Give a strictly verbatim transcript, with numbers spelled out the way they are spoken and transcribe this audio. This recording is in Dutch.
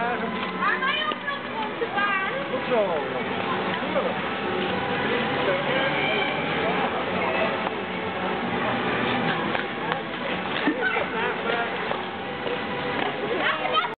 vragen. Maar wij ook nog rond de baan. Tot zo. Tuurlijk.